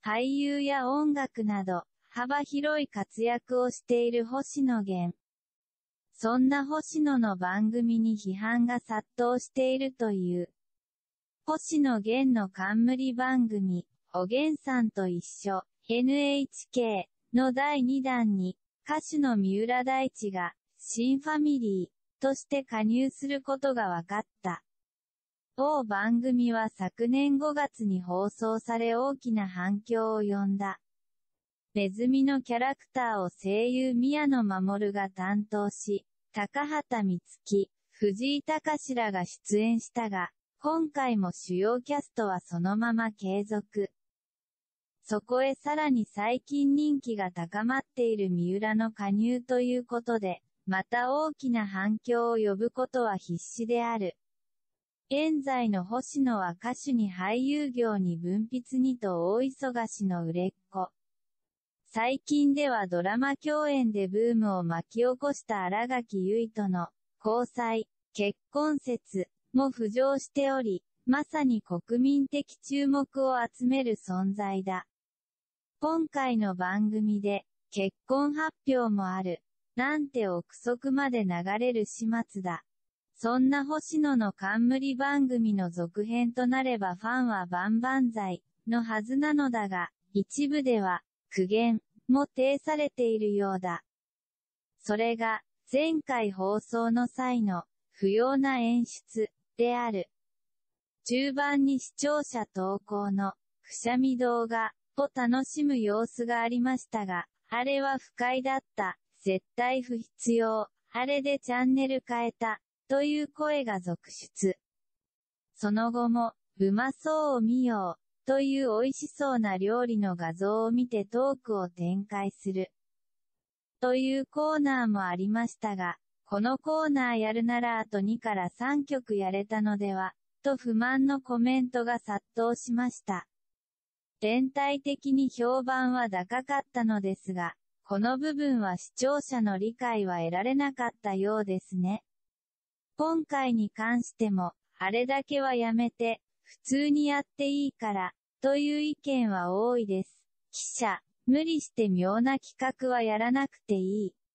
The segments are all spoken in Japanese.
俳優や音楽など、幅広い活躍をしている星野源。そんな星野の番組に批判が殺到しているという。星野源の冠番組、おげんさんと一緒、NHK の第2弾に、歌手の三浦大知が、新ファミリーとして加入することが分かった。同番組は昨年5月に放送され大きな反響を呼んだ。ネズミのキャラクターを声優宮野真守が担当し、高畑充希、藤井隆らが出演したが、今回も主要キャストはそのまま継続。そこへさらに最近人気が高まっている三浦の加入ということで、また大きな反響を呼ぶことは必至である。現在の星野は歌手に俳優業に文筆にと大忙しの売れっ子。最近ではドラマ共演でブームを巻き起こした新垣結衣との交際、結婚説も浮上しており、まさに国民的注目を集める存在だ。今回の番組で結婚発表もある。なんて憶測まで流れる始末だ。そんな星野の冠番組の続編となればファンは万々歳のはずなのだが、一部では苦言も呈されているようだ。それが前回放送の際の不要な演出である。中盤に視聴者投稿のくしゃみ動画を楽しむ様子がありましたが、あれは不快だった。絶対不必要。あれでチャンネル変えた。という声が続出。その後も、うまそうを見よう。という美味しそうな料理の画像を見てトークを展開する。というコーナーもありましたが、このコーナーやるならあと2から3曲やれたのでは、と不満のコメントが殺到しました。全体的に評判は高かったのですが、この部分は視聴者の理解は得られなかったようですね。今回に関しても、あれだけはやめて、普通にやっていいから、という意見は多いです。記者、無理して妙な企画はやらなくていい。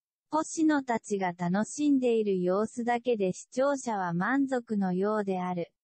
星野たちが楽しんでいる様子だけで視聴者は満足のようである。